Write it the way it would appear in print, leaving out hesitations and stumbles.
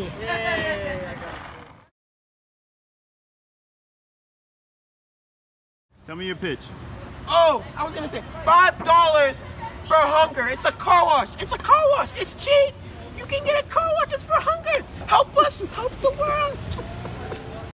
Tell me your pitch. Oh, I was gonna say $5 for hunger. It's a car wash. It's a car wash. It's cheap.